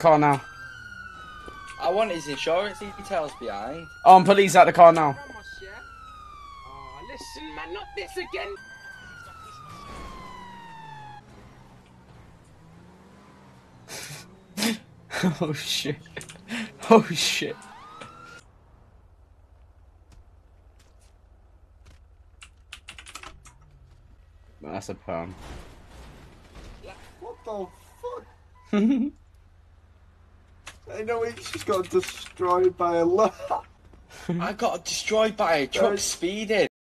car now. I want his insurance details behind. Police out the car now. Oh, listen, man, not this again. Oh shit. Oh shit. That's a perm. What the fuck? I know he just got destroyed by a lot. I got destroyed by a truck speeding.